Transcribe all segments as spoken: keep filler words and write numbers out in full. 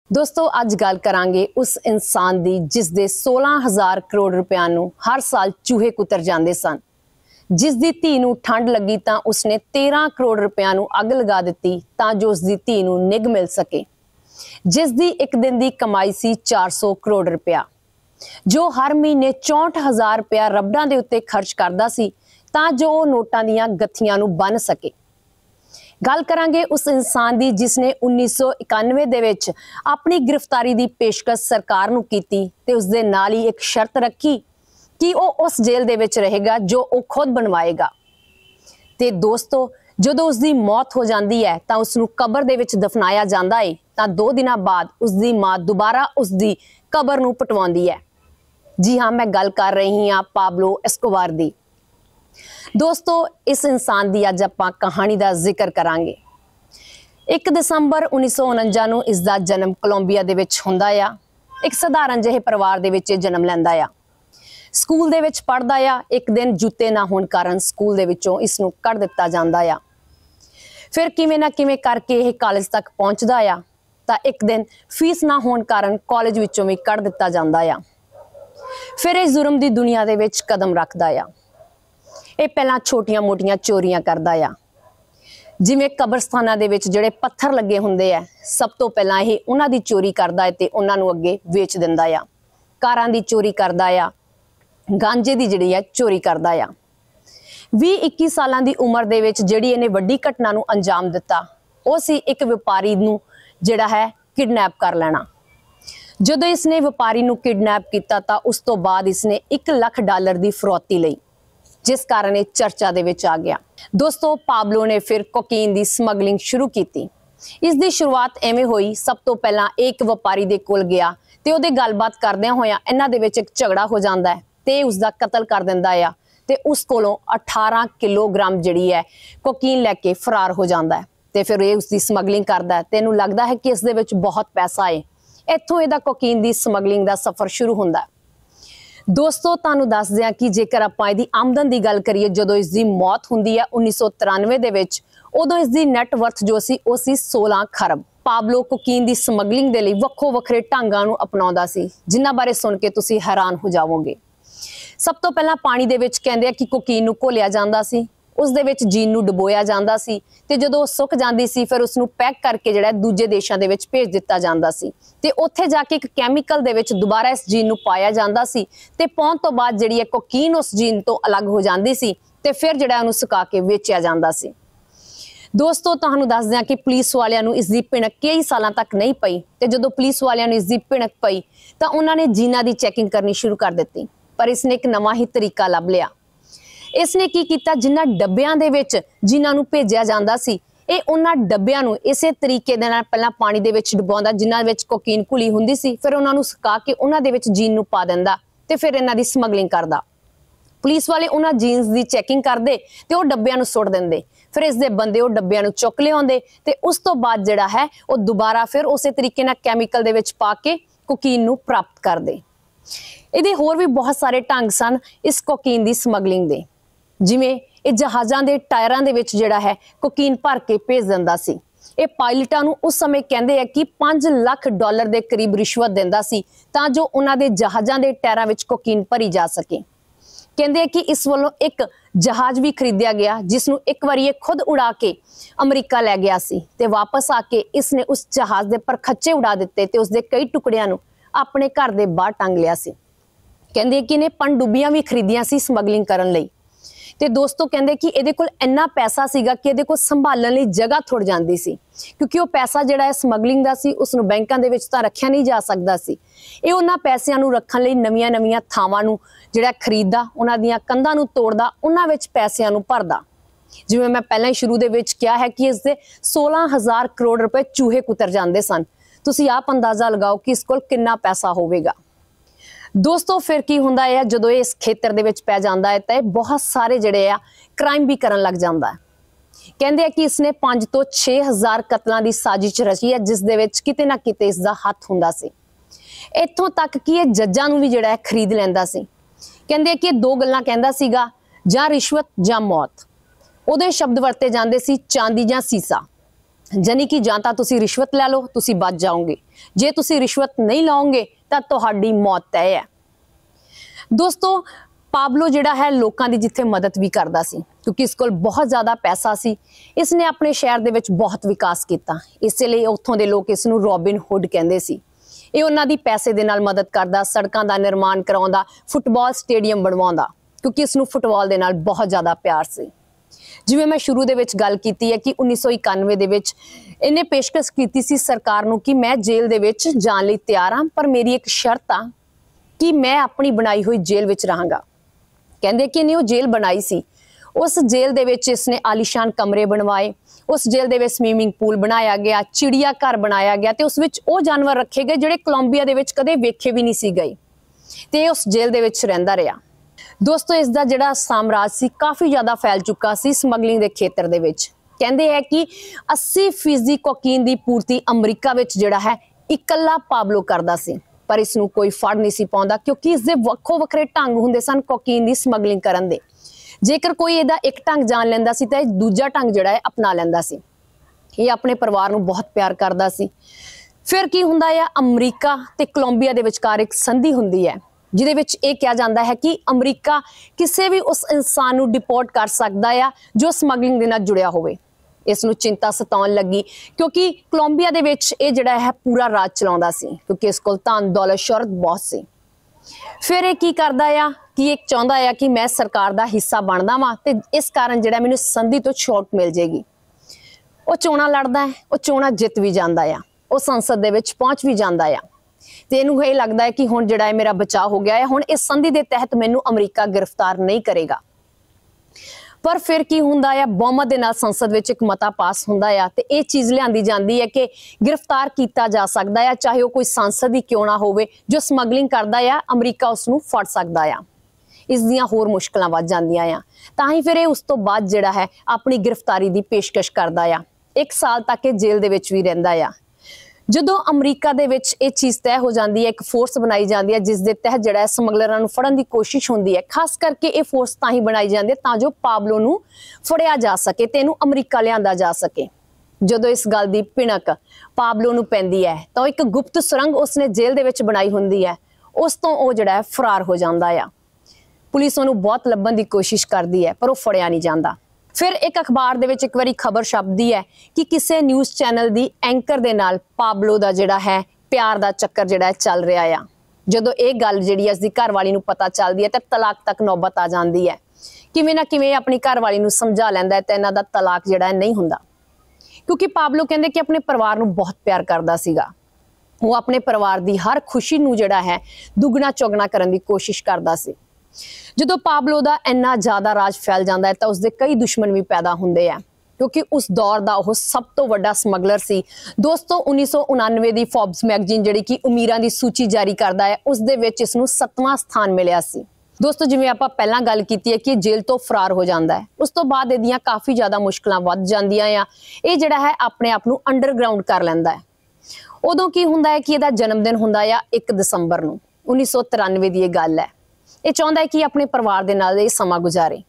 दोस्तों अज गल करांगे उस इंसान दी जिस दे सोलह हज़ार करोड़ रुपया नू हर साल चूहे कुतर जांदे सन। जिस दी धी नू ठंड लगी तां उसने तेरह करोड़ रुपया नू अग लगा दित्ती तां जो उस दी धी नू निग मिल सके। जिस दी एक दिन दी कमाई सी चार सौ करोड़ रुपया, जो हर महीने चौंठ हज़ार रुपया रबड़ां दे उत्ते खर्च करदा सी तां जो वो नोटां दीयां गत्थियां नू बन सके। गल करांगे उस इंसान दी जिसने उन्नीस सौ इक्यानवे दे विच अपनी गिरफ्तारी दी पेशकश सरकार नू कीती ते उस दे नाल ही एक शर्त रखी कि वो उस जेल दे विच रहेगा जो वो खुद बनवाएगा। ते दोस्तों जदों उसदी मौत हो जाती है तां उसनू कबर दे विच दफनाया जांदा है तां दो दिनां बाद उसदी मां दोबारा उसदी कबर नू पटवाउंदी है। जी हाँ, मैं गल कर रही हाँ पाब्लो एस्कोबार दी। दोस्तों इस इंसान की अज आपां कहानी का जिक्र करांगे। एक दिसंबर उन्नीस सौ उनंजा नू इसका जन्म कोलंबिया दे विच हुंदा आ। एक सधारण जिहे परिवार दे विच जन्म लैंदा आ। स्कूल दे विच पढ़दा आ। एक दिन जूते ना होण कारण स्कूल दे विचों इसनू कढ़ दित्ता जांदा आ। फिर किवें ना किवें करके यह कॉलेज तक पहुंचदा आ तां एक दिन फीस ना होण कारण कॉलेज विचों भी कढ़ दित्ता जांदा आ। फिर इस जुर्म दी दुनिया दे विच कदम रखदा आ। ये पहला छोटिया मोटिया चोरियां करदा आ, जिवें कब्रस्तानां दे विच जिहड़े पत्थर लगे हुंदे आ, सब तो पहला ये उन्हां दी चोरी करदा है ते उन्हां नूं अगे वेच दिंदा आ। कारां दी चोरी करदा आ, गांजे दी जिहड़ी है चोरी करदा आ। बीस इक्की सालां दी उम्र दे विच जिहड़ी इहने वड्डी घटना नूं अंजाम दित्ता वो सी एक व्यापारी नूं जिहड़ा है किडनैप कर लेना। जदों इसने व्यापारी नूं किडनैप कीता तां उस तो बाद इसने एक लाख डॉलर दी फरौती लई, जिस कारण ये चर्चा दे विच आ गया। दोस्तों पाब्लो ने फिर कोकीन दी स्मगलिंग शुरू की। इस दी शुरुआत एवें हुई, सब तो पहला एक व्यापारी दे कोल गया ते ओदे गलबात करदियां होया इन्हां दे विच एक झगड़ा हो जांदा है ते उसदा कतल कर दिंदा आ ते उस कोलों अठारह किलोग्राम जिहड़ी है कोकीन लैके फरार हो जांदा है ते फिर ये उसदी स्मगलिंग करदा है ते इहनूं लगदा है कि इस दे विच बहुत पैसा है। इत्थों इहदा कोकीन दी स्मगलिंग दा सफर शुरू हुंदा है। दोस्तों तुहानूं दस दियां कि जेकर आपां इहदी आमदन की गल करिए जदों इसकी मौत हुंदी है उन्नीस सौ तिरानवे दे विच, उदों इसकी नैट वर्थ जो सी वो सी सोलह खरब। पाब्लो कोकीन की स्मगलिंग दे लई वक्खो वखरे ढंगां नूं अपनाउंदा सी जिन्हां बारे सुन के तुसीं हैरान हो जावोगे। सब तो पहला पानी दे विच कहंदे आ कि कोकीन नूं घोलिया जांदा सी, उस दे विच जीन नूं डुबोया जांदा सी ते जदों सुक जांदी सी फिर उसनूं पैक करके जिहड़ा दूजे देशां दे विच भेज दित्ता जांदा सी ते उत्थे जाके एक कैमिकल दे विच दुबारा इस जीन नूं पाया जांदा सी ते पाउण तो बाद जिहड़ी है कोकीन उस जीन तो अलग हो जांदी सी ते फिर जिहड़ा उहनूं सुका के वेचिया जांदा सी। दोस्तों तुहानूं दस दियां कि पुलिस वालियां नूं इसदी भिणक कई सालां तक नहीं पई ते जदों पुलिस वालियां नूं इसदी भिणक पई तां उन्हां ने जीनां दी चैकिंग करनी शुरू कर दित्ती, पर इसने एक नवां ही तरीका लभ लिया। इसने की कीता, जिन्हां डब्बियां दे विच जिन्हां नूं भेजिया जांदा सी ਇਹ ਉਹਨਾਂ ਡੱਬਿਆਂ ਨੂੰ ਇਸੇ ਤਰੀਕੇ ਦੇ ਨਾਲ ਪਹਿਲਾਂ ਪਾਣੀ ਦੇ ਵਿੱਚ ਡੁਬਾਉਂਦਾ ਜਿਨ੍ਹਾਂ ਵਿੱਚ ਕੋਕੀਨ ਘੁਲੀ ਹੁੰਦੀ ਸੀ, ਫਿਰ ਉਹਨਾਂ ਨੂੰ ਸੁਕਾ ਕੇ ਉਹਨਾਂ ਦੇ ਵਿੱਚ ਜੀਨ ਨੂੰ ਪਾ ਦਿੰਦਾ ਤੇ ਫਿਰ ਇਹਨਾਂ ਦੀ ਸਮਗਲਿੰਗ ਕਰਦਾ। ਪੁਲਿਸ ਵਾਲੇ ਉਹਨਾਂ ਜੀਨਸ ਦੀ ਚੈਕਿੰਗ ਕਰਦੇ ਤੇ ਉਹ ਡੱਬਿਆਂ ਨੂੰ ਸੁੱਟ ਦਿੰਦੇ। ਫਿਰ ਇਸ ਦੇ ਬੰਦੇ ਉਹ ਡੱਬਿਆਂ ਨੂੰ ਚੁੱਕ ਲਿਆਉਂਦੇ ਤੇ ਉਸ ਤੋਂ ਬਾਅਦ ਜਿਹੜਾ ਹੈ ਉਹ ਦੁਬਾਰਾ ਫਿਰ ਉਸੇ ਤਰੀਕੇ ਨਾਲ ਕੈਮੀਕਲ ਦੇ ਵਿੱਚ ਪਾ ਕੇ ਕੋਕੀਨ ਨੂੰ ਪ੍ਰਾਪਤ ਕਰਦੇ। ਇਹਦੇ ਹੋਰ ਵੀ ਬਹੁਤ ਸਾਰੇ ਢੰਗ ਸਨ ਇਸ ਕੋਕੀਨ ਦੀ ਸਮਗਲਿੰਗ ਦੇ, ਜਿਵੇਂ ਇਹ ਜਹਾਜ਼ਾਂ ਦੇ ਟਾਇਰਾਂ ਦੇ ਵਿੱਚ ਜਿਹੜਾ ਹੈ ਕੋਕੀਨ ਭਰ ਕੇ ਭੇਜ ਦਿੰਦਾ ਸੀ। ਇਹ ਪਾਇਲਟਾਂ ਨੂੰ ਉਸ ਸਮੇਂ ਕਹਿੰਦੇ ਆ ਕਿ पाँच ਲੱਖ ਡਾਲਰ ਦੇ ਕਰੀਬ ਰਿਸ਼ਵਤ ਦਿੰਦਾ ਸੀ ਤਾਂ ਜੋ ਉਹਨਾਂ ਦੇ ਜਹਾਜ਼ਾਂ ਦੇ ਟਾਇਰਾਂ ਵਿੱਚ ਕੋਕੀਨ ਭਰੀ ਜਾ ਸਕੇ। ਕਹਿੰਦੇ ਆ ਕਿ ਇਸ ਵੱਲੋਂ ਇੱਕ ਜਹਾਜ਼ ਵੀ ਖਰੀਦਿਆ ਗਿਆ ਜਿਸ ਨੂੰ ਇੱਕ ਵਾਰੀ ਇਹ ਖੁਦ ਉਡਾ ਕੇ ਅਮਰੀਕਾ ਲੈ ਗਿਆ ਸੀ ਤੇ ਵਾਪਸ ਆ ਕੇ ਇਸਨੇ ਉਸ ਜਹਾਜ਼ ਦੇ ਪਰਖੱਚੇ ਉਡਾ ਦਿੱਤੇ ਤੇ ਉਸਦੇ ਕਈ ਟੁਕੜਿਆਂ ਨੂੰ ਆਪਣੇ ਘਰ ਦੇ ਬਾਹਰ ਟੰਗ ਲਿਆ ਸੀ। ਕਹਿੰਦੇ ਕਿ ਇਹਨੇ ਪਣਡੁੱਬੀਆਂ ਵੀ ਖਰੀਦੀਆਂ ਸੀ ਸਮਗਲਿੰਗ ਕਰਨ ਲਈ। ਤੇ ਦੋਸਤੋ ਕਹਿੰਦੇ ਕਿ ਇਹਦੇ ਕੋਲ ਇੰਨਾ ਪੈਸਾ ਸੀਗਾ ਕਿ ਇਹਦੇ ਕੋਲ ਸੰਭਾਲਣ ਲਈ ਜਗ੍ਹਾ ਥੁੜ ਜਾਂਦੀ ਸੀ, ਕਿਉਂਕਿ ਉਹ ਪੈਸਾ ਜਿਹੜਾ ਹੈ ਸਮਗਲਿੰਗ ਦਾ ਸੀ ਉਸ ਨੂੰ ਬੈਂਕਾਂ ਦੇ ਵਿੱਚ ਤਾਂ ਰੱਖਿਆ ਨਹੀਂ ਜਾ ਸਕਦਾ ਸੀ। ਇਹ ਉਹਨਾਂ ਪੈਸਿਆਂ ਨੂੰ ਰੱਖਣ ਲਈ ਨਵੀਆਂ ਨਵੀਆਂ ਥਾਵਾਂ ਨੂੰ ਜਿਹੜਾ ਖਰੀਦਦਾ, ਉਹਨਾਂ ਦੀਆਂ ਕੰਧਾਂ ਨੂੰ ਤੋੜਦਾ, ਉਹਨਾਂ ਵਿੱਚ ਪੈਸਿਆਂ ਨੂੰ ਭਰਦਾ। ਜਿਵੇਂ ਮੈਂ ਪਹਿਲਾਂ ਹੀ ਸ਼ੁਰੂ ਦੇ ਵਿੱਚ ਕਿਹਾ ਹੈ ਕਿ ਇਸ ਦੇ सोलह हज़ार ਕਰੋੜ ਰੁਪਏ ਚੂਹੇ ਕੁਤਰ ਜਾਂਦੇ ਸਨ। ਤੁਸੀਂ ਆਪ ਅੰਦਾਜ਼ਾ ਲਗਾਓ ਕਿ ਇਸ ਕੋਲ ਕਿੰਨਾ ਪੈਸਾ ਹੋਵੇਗਾ। दोस्तों फिर की हुंदा है जदों इस खेतर दे विच पै जांदा है ते बहुत सारे जिहड़े आ क्राइम भी करन लग जांदा है। कहंदे आ कि इसने पांच तो छे हज़ार कतलां दी साजिश रची है जिस दे विच किते ना किते इसदा हथ हुंदा सी। इत्थों तक कि ये जज्जां नूं भी जिहड़ा है खरीद लैंदा सी। कहंदे कि दो गल्लां कहंदा सीगा, जां रिश्वत जां मौत। उहदे शब्द वरते जांदे सी चांदी जां सीसा। ਜਾਨੀ कि ਜਾਂ ਤਾਂ ਤੁਸੀਂ ਰਿਸ਼ਵਤ ਲੈ ਲਓ, ਤੁਸੀਂ ਬਚ ਜਾਓਗੇ, ਜੇ ਤੁਸੀਂ ਰਿਸ਼ਵਤ ਨਹੀਂ ਲਓਗੇ ਤਾਂ ਤੁਹਾਡੀ ਮੌਤ ਤੈਅ ਹੈ। ਦੋਸਤੋ ਪਾਬਲੋ ਜਿਹੜਾ ਹੈ ਲੋਕਾਂ ਦੀ ਜਿੱਥੇ ਮਦਦ ਵੀ ਕਰਦਾ ਸੀ ਕਿਉਂਕਿ ਇਸ ਕੋਲ ਬਹੁਤ ਜ਼ਿਆਦਾ ਪੈਸਾ ਸੀ। ਇਸ ਨੇ ਆਪਣੇ ਸ਼ਹਿਰ ਦੇ ਵਿੱਚ ਬਹੁਤ ਵਿਕਾਸ ਕੀਤਾ, ਇਸੇ ਲਈ ਉੱਥੋਂ ਦੇ ਲੋਕ ਇਸ ਨੂੰ ਰੋਬਿਨ ਹੁੱਡ ਕਹਿੰਦੇ ਸੀ। ਇਹ ਉਹਨਾਂ ਦੀ ਪੈਸੇ ਦੇ ਨਾਲ ਮਦਦ ਕਰਦਾ, ਸੜਕਾਂ ਦਾ ਨਿਰਮਾਣ ਕਰਾਉਂਦਾ, ਫੁੱਟਬਾਲ ਸਟੇਡੀਅਮ ਬਣਵਾਉਂਦਾ ਕਿਉਂਕਿ ਇਸ ਨੂੰ ਫੁੱਟਬਾਲ ਦੇ ਨਾਲ ਬਹੁਤ ਜ਼ਿਆਦਾ ਪਿਆਰ ਸੀ। ਜਿਵੇਂ ਮੈਂ ਸ਼ੁਰੂ ਦੇ ਵਿੱਚ ਗੱਲ ਕੀਤੀ ਹੈ ਕਿ ਉੱਨੀ ਸੌ ਇਕਾਨਵੇਂ ਦੇ ਵਿੱਚ ਇਹਨੇ ਪੇਸ਼ਕਸ਼ ਕੀਤੀ ਸੀ ਸਰਕਾਰ ਨੂੰ ਕਿ ਮੈਂ ਜੇਲ੍ਹ ਦੇ ਵਿੱਚ ਜਾਣ ਲਈ ਤਿਆਰ ਹਾਂ, ਪਰ ਮੇਰੀ ਇੱਕ ਸ਼ਰਤ ਆ ਕਿ ਮੈਂ ਆਪਣੀ ਬਣਾਈ ਹੋਈ ਜੇਲ੍ਹ ਵਿੱਚ ਰਹਾਂਗਾ। ਕਹਿੰਦੇ ਕਿ ਇਹਨੇ ਉਹ ਜੇਲ੍ਹ ਬਣਾਈ ਸੀ, ਉਸ ਜੇਲ੍ਹ ਦੇ ਵਿੱਚ ਇਸਨੇ ਆਲੀਸ਼ਾਨ ਕਮਰੇ ਬਣਵਾਏ, ਉਸ ਜੇਲ੍ਹ ਦੇ ਵਿੱਚ ਸਵੀਮਿੰਗ ਪੂਲ ਬਣਾਇਆ ਗਿਆ, ਚਿੜੀਆ ਘਰ ਬਣਾਇਆ ਗਿਆ ਤੇ ਉਸ ਵਿੱਚ ਉਹ ਜਾਨਵਰ ਰੱਖੇ ਗਏ ਜਿਹੜੇ ਕੋਲੰਬੀਆ ਦੇ ਵਿੱਚ ਕਦੇ ਵੇਖੇ ਵੀ ਨਹੀਂ ਸੀ ਗਏ ਤੇ ਉਸ ਜੇਲ੍ਹ ਦੇ ਵਿੱਚ ਰਹਿੰਦਾ ਰਿਹਾ। ਦੋਸਤੋ ਇਸ ਦਾ ਜਿਹੜਾ ਸਾਮਰਾਜ ਸੀ ਕਾਫੀ ਜ਼ਿਆਦਾ ਫੈਲ ਚੁੱਕਾ ਸੀ ਸਮਗਲਿੰਗ ਦੇ ਖੇਤਰ ਦੇ ਵਿੱਚ। ਕਹਿੰਦੇ ਹੈ ਕਿ अस्सी ਫੀਸਦੀ ਕੋਕੀਨ ਦੀ ਪੂਰਤੀ ਅਮਰੀਕਾ ਵਿੱਚ ਜਿਹੜਾ ਹੈ ਇਕੱਲਾ ਪਾਬਲੋ ਕਰਦਾ ਸੀ, ਪਰ ਇਸ ਨੂੰ ਕੋਈ ਫੜ ਨਹੀਂ ਸੀ ਪਾਉਂਦਾ ਕਿਉਂਕਿ ਇਸ ਦੇ ਵੱਖੋ ਵੱਖਰੇ ਢੰਗ ਹੁੰਦੇ ਸਨ ਕੋਕੀਨ ਦੀ ਸਮਗਲਿੰਗ ਕਰਨ ਦੇ। ਜੇਕਰ ਕੋਈ ਇਹਦਾ ਇੱਕ ਢੰਗ ਜਾਣ ਲੈਂਦਾ ਸੀ ਤਾਂ ਇਹ ਦੂਜਾ ਢੰਗ ਜਿਹੜਾ ਹੈ ਅਪਣਾ ਲੈਂਦਾ ਸੀ। ਇਹ ਆਪਣੇ ਪਰਿਵਾਰ ਨੂੰ ਬਹੁਤ ਪਿਆਰ ਕਰਦਾ ਸੀ। ਫਿਰ ਕੀ ਹੁੰਦਾ ਹੈ, ਅਮਰੀਕਾ ਤੇ ਕੋਲੰਬੀਆ ਦੇ ਵਿਚਕਾਰ ਇੱਕ ਸੰਧੀ ਹੁੰਦੀ ਹੈ ਜਿਹਦੇ ਵਿੱਚ ਇਹ ਕਿਹਾ ਜਾਂਦਾ ਹੈ ਕਿ ਅਮਰੀਕਾ ਕਿਸੇ ਵੀ ਉਸ ਇਨਸਾਨ ਨੂੰ ਡਿਪੋਰਟ ਕਰ ਸਕਦਾ ਆ ਜੋ ਸਮਗਲਿੰਗ ਦੇ ਨਾਲ ਜੁੜਿਆ ਹੋਵੇ। ਇਸ ਨੂੰ ਚਿੰਤਾ ਸਤਾਉਣ ਲੱਗੀ ਕਿਉਂਕਿ ਕੋਲੰਬੀਆ ਦੇ ਵਿੱਚ ਇਹ ਜਿਹੜਾ ਹੈ ਪੂਰਾ ਰਾਜ ਚਲਾਉਂਦਾ ਸੀ ਕਿਉਂਕਿ ਇਸ ਕੋਲ ਧਨ ਦੌਲਤ ਸ਼ੌਹਰਤ ਬਹੁਤ ਸੀ। ਫਿਰ ਇਹ ਕੀ ਕਰਦਾ ਆ ਕਿ ਇੱਕ ਚਾਹੁੰਦਾ ਆ ਕਿ ਮੈਂ ਸਰਕਾਰ ਦਾ ਹਿੱਸਾ ਬਣਦਾ ਵਾਂ ਤੇ ਇਸ ਕਾਰਨ ਜਿਹੜਾ ਮੈਨੂੰ ਸੰਧੀ ਤੋਂ ਛੋਟ ਮਿਲ ਜੇਗੀ। ਉਹ ਚੋਣਾਂ ਲੜਦਾ ਹੈ, ਉਹ ਚੋਣਾਂ ਜਿੱਤ ਵੀ ਜਾਂਦਾ ਆ, ਉਹ ਸੰਸਦ ਦੇ ਵਿੱਚ ਪਹੁੰਚ ਵੀ ਜਾਂਦਾ ਆ ਤੇ ਇਹਨੂੰ ਇਹ ਲੱਗਦਾ ਹੈ ਕਿ ਹੁਣ ਜਿਹੜਾ ਹੈ ਮੇਰਾ ਬਚਾਅ ਹੋ ਗਿਆ ਹੈ, ਹੁਣ ਇਸ ਸੰਧੀ ਦੇ ਤਹਿਤ ਮੈਨੂੰ ਅਮਰੀਕਾ ਗ੍ਰਿਫਤਾਰ ਨਹੀਂ ਕਰੇਗਾ। ਪਰ ਫਿਰ ਕੀ ਹੁੰਦਾ ਹੈ, ਬਹੁਮਤ ਦੇ ਨਾਲ ਸੰਸਦ ਵਿੱਚ ਇੱਕ ਮਤਾ ਪਾਸ ਹੁੰਦਾ ਆ ਤੇ ਇਹ ਚੀਜ਼ ਲਿਆਂਦੀ ਜਾਂਦੀ ਹੈ ਕਿ ਗ੍ਰਿਫਤਾਰ ਕੀਤਾ ਜਾ ਸਕਦਾ ਹੈ ਚਾਹੇ ਉਹ ਕੋਈ ਸੰਸਦ ਹੀ ਕਿਉਂ ਨਾ ਹੋਵੇ ਜੋ ਸਮਗਲਿੰਗ ਕਰਦਾ ਆ, ਅਮਰੀਕਾ ਉਸ ਨੂੰ ਫੜ ਸਕਦਾ ਆ। ਇਸ ਦੀਆਂ ਹੋਰ ਮੁਸ਼ਕਲਾਂ ਵੱਧ ਜਾਂਦੀਆਂ ਆ ਤਾਂ ਹੀ ਫਿਰ ਇਹ ਉਸ ਤੋਂ ਬਾਅਦ ਜਿਹੜਾ ਹੈ ਆਪਣੀ ਗ੍ਰਿਫਤਾਰੀ ਦੀ ਪੇਸ਼ਕਸ਼ ਕਰਦਾ ਆ। ਇੱਕ ਸਾਲ ਤੱਕ ਇਹ ਜੇਲ੍ਹ ਦੇ ਵਿੱਚ ਵੀ ਰਹਿੰਦਾ ਆ। ਜਦੋਂ ਅਮਰੀਕਾ ਦੇ ਵਿੱਚ ਇਹ ਚੀਜ਼ ਤੈਅ ਹੋ ਜਾਂਦੀ ਹੈ, ਇੱਕ ਫੋਰਸ ਬਣਾਈ ਜਾਂਦੀ ਹੈ ਜਿਸ ਦੇ ਤਹਿਤ ਜਿਹੜਾ ਹੈ ਸਮਗਲਰਾਂ ਨੂੰ ਫੜਨ ਦੀ ਕੋਸ਼ਿਸ਼ ਹੁੰਦੀ ਹੈ। ਖਾਸ ਕਰਕੇ ਇਹ ਫੋਰਸ ਤਾਂ ਹੀ ਬਣਾਈ ਜਾਂਦੀ ਹੈ ਤਾਂ ਜੋ ਪਾਬਲੋ ਨੂੰ ਫੜਿਆ ਜਾ ਸਕੇ ਤੇ ਇਹਨੂੰ ਅਮਰੀਕਾ ਲਿਆਂਦਾ ਜਾ ਸਕੇ। ਜਦੋਂ ਇਸ ਗੱਲ ਦੀ ਭਿਣਕ ਪਾਬਲੋ ਨੂੰ ਪੈਂਦੀ ਹੈ ਤਾਂ ਇੱਕ ਗੁਪਤ ਸੁਰੰਗ ਉਸਨੇ ਜੇਲ੍ਹ ਦੇ ਵਿੱਚ ਬਣਾਈ ਹੁੰਦੀ ਹੈ, ਉਸ ਤੋਂ ਉਹ ਜਿਹੜਾ ਹੈ ਫਰਾਰ ਹੋ ਜਾਂਦਾ ਆ। ਪੁਲਿਸ ਉਹਨੂੰ ਬਹੁਤ ਲੱਭਣ ਦੀ ਕੋਸ਼ਿਸ਼ ਕਰਦੀ ਹੈ ਪਰ ਉਹ ਫੜਿਆ ਨਹੀਂ ਜਾਂਦਾ। ਫਿਰ ਇੱਕ ਅਖਬਾਰ ਦੇ ਵਿੱਚ ਇੱਕ ਵਾਰੀ ਖਬਰ ਛਪਦੀ ਹੈ ਕਿ ਕਿਸੇ ਨਿਊਜ਼ ਚੈਨਲ ਦੀ ਐਂਕਰ ਦੇ ਨਾਲ ਪਾਬਲੋ ਦਾ ਜਿਹੜਾ ਹੈ ਪਿਆਰ ਦਾ ਚੱਕਰ ਜਿਹੜਾ ਹੈ ਚੱਲ ਰਿਹਾ ਆ। ਜਦੋਂ ਇਹ ਗੱਲ ਜਿਹੜੀ ਹੈ ਉਸਦੀ ਘਰਵਾਲੀ ਨੂੰ ਪਤਾ ਚੱਲਦੀ ਹੈ ਤਾਂ ਤਲਾਕ ਤੱਕ ਨੌਬਤ ਆ ਜਾਂਦੀ ਹੈ। ਕਿਵੇਂ ਨਾ ਕਿਵੇਂ ਆਪਣੀ ਘਰਵਾਲੀ ਨੂੰ ਸਮਝਾ ਲੈਂਦਾ ਹੈ ਤੇ ਇਹਨਾਂ ਦਾ ਤਲਾਕ ਜਿਹੜਾ ਹੈ ਨਹੀਂ ਹੁੰਦਾ ਕਿਉਂਕਿ ਪਾਬਲੋ ਕਹਿੰਦੇ ਕਿ ਆਪਣੇ ਪਰਿਵਾਰ ਨੂੰ ਬਹੁਤ ਪਿਆਰ ਕਰਦਾ ਸੀਗਾ। ਉਹ ਆਪਣੇ ਪਰਿਵਾਰ ਦੀ ਹਰ ਖੁਸ਼ੀ ਨੂੰ ਜਿਹੜਾ ਹੈ ਦੁੱਗਣਾ ਚੌਗਣਾ ਕਰਨ ਦੀ ਕੋਸ਼ਿਸ਼ ਕਰਦਾ ਸੀ। ਜਦੋਂ ਪਾਬਲੋ ਦਾ ਇੰਨਾ ਜ਼ਿਆਦਾ ਰਾਜ ਫੈਲ ਜਾਂਦਾ ਹੈ ਤਾਂ ਉਸਦੇ ਕਈ ਦੁਸ਼ਮਣ ਵੀ ਪੈਦਾ ਹੁੰਦੇ ਆ ਕਿਉਂਕਿ ਉਸ ਦੌਰ ਦਾ ਉਹ ਸਭ ਤੋਂ ਵੱਡਾ ਸਮਗਲਰ ਸੀ। ਦੋਸਤੋ ਉੱਨੀ ਸੌ ਉਨਾਨਵੇਂ ਦੀ ਫੋਰਬਸ ਮੈਗਜ਼ੀਨ ਜਿਹੜੀ ਕਿ ਅਮੀਰਾਂ ਦੀ ਸੂਚੀ ਜਾਰੀ ਕਰਦਾ ਹੈ ਉਸ ਦੇ ਵਿੱਚ ਇਸ ਨੂੰ ਸੱਤਵਾਂ ਸਥਾਨ ਮਿਲਿਆ ਸੀ। ਦੋਸਤੋ ਜਿਵੇਂ ਆਪਾਂ ਪਹਿਲਾਂ ਗੱਲ ਕੀਤੀ ਹੈ ਕਿ ਇਹ ਜੇਲ੍ਹ ਤੋਂ ਫਰਾਰ ਹੋ ਜਾਂਦਾ ਹੈ, ਉਸ ਤੋਂ ਬਾਅਦ ਇਹਦੀਆਂ ਕਾਫੀ ਜ਼ਿਆਦਾ ਮੁਸ਼ਕਲਾਂ ਵੱਧ ਜਾਂਦੀਆਂ ਆ। ਇਹ ਜਿਹੜਾ ਹੈ ਆਪਣੇ ਆਪ ਨੂੰ ਅੰਡਰਗਰਾਉਂਡ ਕਰ ਲੈਂਦਾ ਹੈ। ਉਦੋਂ ਕੀ ਹੁੰਦਾ ਹੈ ਕਿ ਇਹਦਾ ਜਨਮ ਦਿਨ ਹੁੰਦਾ ਆ ਇੱਕ ਦਸੰਬਰ ਨੂੰ ਉੱਨੀ ਸੌ ਤਰਾਨਵੇਂ ਦੀ ਇਹ ਗੱਲ ਹੈ। ਇਹ ਚਾਹੁੰਦਾ ਹੈ ਕਿ ਆਪਣੇ ਪਰਿਵਾਰ ਦੇ ਨਾਲ ਇਹ ਸਮਾਂ ਗੁਜ਼ਾਰੇ।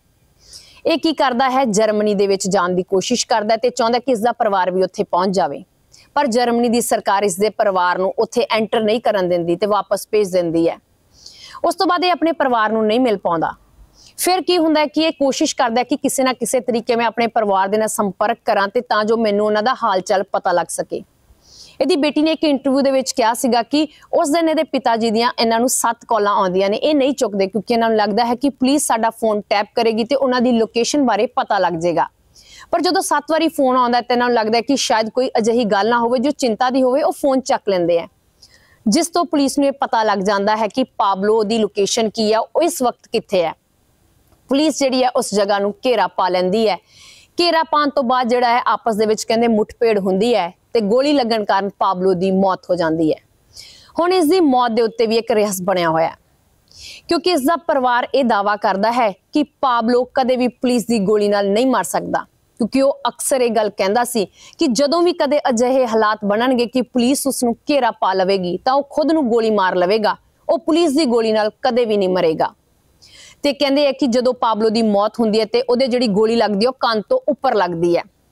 ਇਹ ਕੀ ਕਰਦਾ ਹੈ, ਜਰਮਨੀ ਦੇ ਵਿੱਚ ਜਾਣ ਦੀ ਕੋਸ਼ਿਸ਼ ਕਰਦਾ ਤੇ ਚਾਹੁੰਦਾ ਕਿ ਇਸ ਦਾ ਪਰਿਵਾਰ ਵੀ ਉੱਥੇ ਪਹੁੰਚ ਜਾਵੇ, ਪਰ ਜਰਮਨੀ ਦੀ ਸਰਕਾਰ ਇਸ ਦੇ ਪਰਿਵਾਰ ਨੂੰ ਉੱਥੇ ਐਂਟਰ ਨਹੀਂ ਕਰਨ ਦਿੰਦੀ ਤੇ ਵਾਪਸ ਭੇਜ ਦਿੰਦੀ ਹੈ। ਉਸ ਤੋਂ ਬਾਅਦ ਇਹ ਆਪਣੇ ਪਰਿਵਾਰ ਨੂੰ ਨਹੀਂ ਮਿਲ ਪਾਉਂਦਾ। ਫਿਰ ਕੀ ਹੁੰਦਾ ਹੈ ਕਿ ਇਹ ਕੋਸ਼ਿਸ਼ ਕਰਦਾ ਹੈ ਕਿ ਕਿਸੇ ਨਾ ਕਿਸੇ ਤਰੀਕੇ ਮੈਂ ਆਪਣੇ ਪਰਿਵਾਰ ਦੇ ਨਾਲ ਸੰਪਰਕ ਕਰਾਂ ਤੇ ਤਾਂ ਜੋ ਮੈਨੂੰ ਉਹਨਾਂ ਦਾ ਹਾਲ ਚਾਲ ਪਤਾ ਲੱਗ ਸਕੇ। ਇਹਦੀ ਬੇਟੀ ਨੇ ਇੱਕ ਇੰਟਰਵਿਊ ਦੇ ਵਿੱਚ ਕਿਹਾ ਸੀਗਾ ਕਿ ਉਸ ਦਿਨ ਇਹਦੇ ਪਿਤਾ ਜੀ ਦੀਆਂ ਇਹਨਾਂ ਨੂੰ ਸੱਤ ਕਾਲਾਂ ਆਉਂਦੀਆਂ ਨੇ, ਇਹ ਨਹੀਂ ਚੁੱਕਦੇ ਕਿਉਂਕਿ ਇਹਨਾਂ ਨੂੰ ਲੱਗਦਾ ਹੈ ਕਿ ਪੁਲਿਸ ਸਾਡਾ ਫੋਨ ਟੈਪ ਕਰੇਗੀ ਤੇ ਉਹਨਾਂ ਦੀ ਲੋਕੇਸ਼ਨ ਬਾਰੇ ਪਤਾ ਲੱਗ ਜਾਏਗਾ। ਪਰ ਜਦੋਂ ਸੱਤ ਵਾਰੀ ਫੋਨ ਆਉਂਦਾ ਤੇ ਇਹਨਾਂ ਨੂੰ ਲੱਗਦਾ ਹੈ ਕਿ ਸ਼ਾਇਦ ਕੋਈ ਅਜਿਹੀ ਗੱਲ ਨਾ ਹੋਵੇ ਜੋ ਚਿੰਤਾ ਦੀ ਹੋਵੇ, ਉਹ ਫੋਨ ਚੱਕ ਲੈਂਦੇ ਆ, ਜਿਸ ਤੋਂ ਪੁਲਿਸ ਨੂੰ ਇਹ ਪਤਾ ਲੱਗ ਜਾਂਦਾ ਹੈ ਕਿ ਪਾਬਲੋ ਦੀ ਲੋਕੇਸ਼ਨ ਕੀ ਹੈ, ਉਹ ਇਸ ਵਕਤ ਕਿੱਥੇ ਹੈ। ਪੁਲਿਸ ਜਿਹੜੀ ਹੈ ਉਸ ਜਗ੍ਹਾ ਨੂੰ ਘੇਰਾ ਪਾ ਲੈਂਦੀ ਹੈ। ਘੇਰਾ ਪਾਉਣ ਤੋਂ ਬਾਅਦ ਜਿਹੜਾ ਹੈ ਆਪਸ ਦੇ ਵਿੱਚ ਕਹਿੰਦੇ ਮੁੱਠਭੇੜ ਹੁੰਦੀ ਹੈ ਤੇ ਗੋਲੀ ਲੱਗਣ ਕਾਰਨ ਪਾਬਲੋ ਦੀ ਮੌਤ ਹੋ ਜਾਂਦੀ ਹੈ। ਹੁਣ ਇਸ ਦੀ ਮੌਤ ਦੇ ਉੱਤੇ ਵੀ ਇੱਕ ਰਹੱਸ ਬਣਿਆ ਹੋਇਆ ਹੈ ਕਿਉਂਕਿ ਇਸ ਦਾ ਪਰਿਵਾਰ ਇਹ ਦਾਅਵਾ ਕਰਦਾ ਹੈ ਕਿ ਪਾਬਲੋ ਕਦੇ ਵੀ ਪੁਲਿਸ ਦੀ ਗੋਲੀ ਨਾਲ ਨਹੀਂ ਮਰ ਸਕਦਾ ਕਿਉਂਕਿ ਉਹ ਅਕਸਰ ਇਹ ਗੱਲ ਕਹਿੰਦਾ ਸੀ ਕਿ ਜਦੋਂ ਵੀ ਕਦੇ ਅਜਿਹੇ ਹਾਲਾਤ ਬਣਨਗੇ ਕਿ ਪੁਲਿਸ ਉਸ ਨੂੰ ਘੇਰਾ ਪਾ ਲਵੇਗੀ ਤਾਂ ਉਹ ਖੁਦ ਨੂੰ ਗੋਲੀ ਮਾਰ ਲਵੇਗਾ, ਉਹ ਪੁਲਿਸ ਦੀ ਗੋਲੀ ਨਾਲ ਕਦੇ ਵੀ ਨਹੀਂ ਮਰੇਗਾ। ਤੇ ਕਹਿੰਦੇ ਆ ਕਿ ਜਦੋਂ ਪਾਬਲੋ ਦੀ ਮੌਤ ਹੁੰਦੀ ਹੈ ਤੇ ਉਹਦੇ ਜਿਹੜੀ ਗੋਲੀ ਲੱਗਦੀ ਹੈ ਉਹ ਕੰਨ ਤੋਂ ਉੱਪਰ ਲੱਗਦੀ ਹੈ।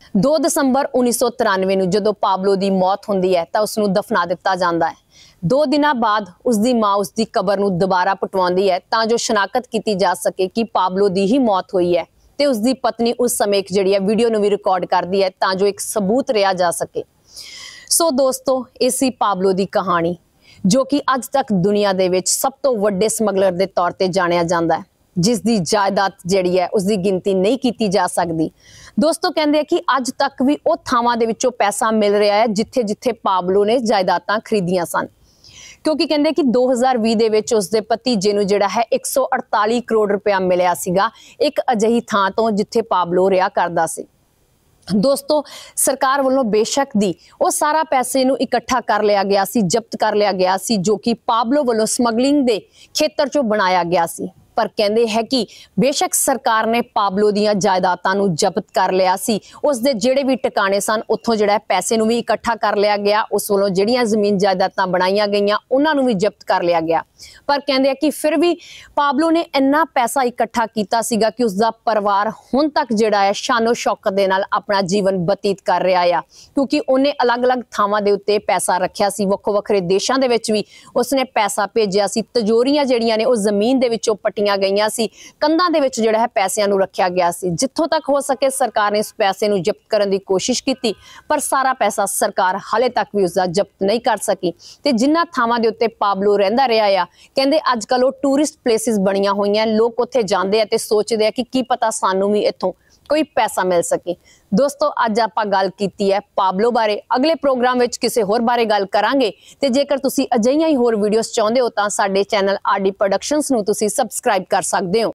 दो ਦਸੰਬਰ उन्नीस सौ तिरानवे ਨੂੰ ਜਦੋਂ ਪਾਬਲੋ ਦੀ ਮੌਤ ਹੁੰਦੀ ਹੈ ਤਾਂ ਉਸ ਨੂੰ ਦਫਨਾ ਦਿੱਤਾ ਜਾਂਦਾ ਹੈ। ਦੋ ਦਿਨਾਂ ਬਾਅਦ ਉਸ ਦੀ ਮਾਂ ਉਸ ਦੀ ਕਬਰ ਨੂੰ ਦੁਬਾਰਾ ਪਟਵਾਉਂਦੀ ਹੈ ਤਾਂ ਜੋ ਸ਼ਨਾਖਤ ਕੀਤੀ ਜਾ ਸਕੇ ਕਿ ਪਾਬਲੋ ਦੀ ਹੀ ਮੌਤ ਹੋਈ ਹੈ ਤੇ ਉਸ ਦੀ ਪਤਨੀ ਉਸ ਸਮੇਂ ਇੱਕ ਜਿਹੜੀ ਹੈ ਵੀਡੀਓ ਨੂੰ ਵੀ ਰਿਕਾਰਡ ਕਰਦੀ ਹੈ ਤਾਂ ਜੋ ਇੱਕ ਸਬੂਤ ਰਿਹਾ ਜਾ ਸਕੇ। ਸੋ ਦੋਸਤੋ, ਇਹ ਸੀ ਪਾਬਲੋ ਦੀ ਕਹਾਣੀ ਜੋ ਕਿ ਅੱਜ ਤੱਕ ਦੁਨੀਆ ਦੇ ਵਿੱਚ ਸਭ ਤੋਂ ਵੱਡੇ ਸਮਗਲਰ ਦੇ ਤੌਰ ਤੇ ਜਾਣਿਆ ਜਾਂਦਾ ਹੈ, ਜਿਸ ਦੀ ਜਾਇਦਾਦ ਜਿਹੜੀ ਹੈ ਉਸ ਦੀ ਗਿਣਤੀ ਨਹੀਂ ਕੀਤੀ ਜਾ ਸਕਦੀ। ਦੋਸਤੋ, ਕਹਿੰਦੇ ਆ ਕਿ ਅੱਜ ਤੱਕ ਵੀ ਉਹ ਥਾਵਾਂ ਦੇ ਵਿੱਚੋਂ ਪੈਸਾ ਮਿਲ ਰਿਹਾ ਹੈ ਜਿੱਥੇ ਜਿੱਥੇ ਪਾਬਲੋ ਨੇ ਜਾਇਦਾਦਾਂ ਖਰੀਦੀਆਂ ਸਨ, ਕਿਉਂਕਿ ਕਹਿੰਦੇ ਕਿ ਦੋ ਹਜ਼ਾਰ ਵੀਹ ਦੇ ਵਿੱਚ ਉਸਦੇ ਭਤੀਜੇ ਨੂੰ ਜਿਹੜਾ ਹੈ ਇੱਕ ਸੌ ਅੜਤਾਲੀ ਕਰੋੜ ਰੁਪਇਆ ਮਿਲਿਆ ਸੀਗਾ ਇੱਕ ਅਜਿਹੀ ਥਾਂ ਤੋਂ ਜਿੱਥੇ ਪਾਬਲੋ ਰਿਹਾ ਕਰਦਾ ਸੀ। ਦੋਸਤੋ, ਸਰਕਾਰ ਵੱਲੋਂ ਬੇਸ਼ੱਕ ਦੀ ਉਹ ਸਾਰਾ ਪੈਸੇ ਨੂੰ ਇਕੱਠਾ ਕਰ ਲਿਆ ਗਿਆ ਸੀ, ਜ਼ਬਤ ਕਰ ਲਿਆ ਗਿਆ ਸੀ, ਜੋ ਕਿ ਪਾਬਲੋ ਵੱਲੋਂ ਸਮਗਲਿੰਗ ਦੇ ਖੇਤਰ ਚੋਂ ਬਣਾਇਆ ਗਿਆ ਸੀ। ਪਰ ਕਹਿੰਦੇ ਹੈ ਕਿ ਬੇਸ਼ੱਕ ਸਰਕਾਰ ਨੇ ਪਾਬਲੋ ਦੀਆਂ ਜਾਇਦਾਦਾਂ ਨੂੰ ਜ਼ਬਤ ਕਰ ਲਿਆ ਸੀ, ਉਸ ਦੇ ਜਿਹੜੇ ਵੀ ਟਿਕਾਣੇ ਸਨ ਉੱਥੋਂ ਜਿਹੜਾ ਪੈਸੇ ਨੂੰ ਵੀ ਇਕੱਠਾ ਕਰ ਲਿਆ ਗਿਆ, ਉਸ ਵੱਲੋਂ ਜਿਹੜੀਆਂ ਜ਼ਮੀਨ ਜਾਇਦਾਦਾਂ ਬਣਾਈਆਂ ਗਈਆਂ ਉਹਨਾਂ ਨੂੰ ਵੀ ਜ਼ਬਤ ਕਰ ਲਿਆ ਗਿਆ। ਪਰ ਕਹਿੰਦੇ ਆ ਕਿ ਫਿਰ ਵੀ ਪਾਬਲੋ ਨੇ ਇੰਨਾ ਪੈਸਾ ਇਕੱਠਾ ਕੀਤਾ ਸੀਗਾ ਕਿ ਉਸ ਦਾ ਪਰਿਵਾਰ ਹੁਣ ਤੱਕ ਜਿਹੜਾ ਹੈ ਸ਼ਾਨੋ ਸ਼ੌਕਤ ਦੇ ਨਾਲ ਆਪਣਾ ਜੀਵਨ ਬਤੀਤ ਕਰ ਰਿਹਾ ਆ, ਕਿਉਂਕਿ ਉਹਨੇ ਅਲੱਗ-ਅਲੱਗ ਥਾਵਾਂ ਦੇ ਉੱਤੇ ਪੈਸਾ ਰੱਖਿਆ ਸੀ, ਵੱਖੋ ਵੱਖਰੇ ਦੇਸ਼ਾਂ ਦੇ ਵਿੱਚ ਵੀ ਉਸਨੇ ਪੈਸਾ ਭੇਜਿਆ ਸੀ। ਤਜੋਰੀਆਂ ਜਿਹੜੀਆਂ ਨੇ ਉਹ ਜ਼ਮੀਨ ਦੇ ਵਿੱਚੋਂ ਪੱਟੀਆਂ ਗਈਆਂ ਸੀ, ਕੰਧਾਂ ਦੇ ਵਿੱਚ ਜਿਹੜਾ ਹੈ ਪੈਸਿਆਂ ਨੂੰ ਰੱਖਿਆ ਗਿਆ ਸੀ। ਜਿੱਥੋਂ ਤੱਕ ਹੋ ਸਕੇ ਸਰਕਾਰ ਨੇ ਇਸ ਪੈਸੇ ਨੂੰ ਜ਼ਬਤ ਕਰਨ ਦੀ ਕੋਸ਼ਿਸ਼ ਕੀਤੀ, ਪਰ ਸਾਰਾ ਪੈਸਾ ਸਰਕਾਰ ਹਾਲੇ ਤੱਕ ਵੀ ਉਸਦਾ ਜ਼ਬਤ ਨਹੀਂ ਕਰ ਸਕੀ। ਤੇ ਜਿਨ੍ਹਾਂ ਥਾਵਾਂ ਦੇ ਉੱਤੇ ਪਾਬਲੋ ਰਹਿੰਦਾ ਰਿਹਾ ਆ, ਕਹਿੰਦੇ ਅੱਜ ਕੱਲ ਉਹ ਟੂਰਿਸਟ ਪਲੇਸਿਸ ਬਣੀਆਂ ਹੋਈਆਂ, ਲੋਕ ਉੱਥੇ ਜਾਂਦੇ ਆ ਤੇ ਸੋਚਦੇ ਆ ਕਿ ਕੀ ਪਤਾ ਸਾਨੂੰ ਵੀ ਇੱਥੋਂ ਕੋਈ ਪੈਸਾ ਮਿਲ ਸਕੇ। ਦੋਸਤੋ, ਅੱਜ ਆਪਾਂ ਗੱਲ ਕੀਤੀ ਹੈ ਪਾਬਲੋ ਬਾਰੇ। ਅਗਲੇ ਪ੍ਰੋਗਰਾਮ ਵਿੱਚ ਕਿਸੇ ਹੋਰ ਬਾਰੇ ਗੱਲ ਕਰਾਂਗੇ ਤੇ ਜੇਕਰ ਤੁਸੀਂ ਅਜਿਹੀਆਂ ਹੀ ਹੋਰ ਵੀਡੀਓਜ਼ ਚਾਹੁੰਦੇ ਹੋ ਤਾਂ ਸਾਡੇ ਚੈਨਲ ਆਰਡੀ ਪ੍ਰੋਡਕਸ਼ਨਸ ਨੂੰ ਤੁਸੀਂ ਸਬਸਕ੍ਰਾਈਬ ਕਰ ਸਕਦੇ ਹੋ।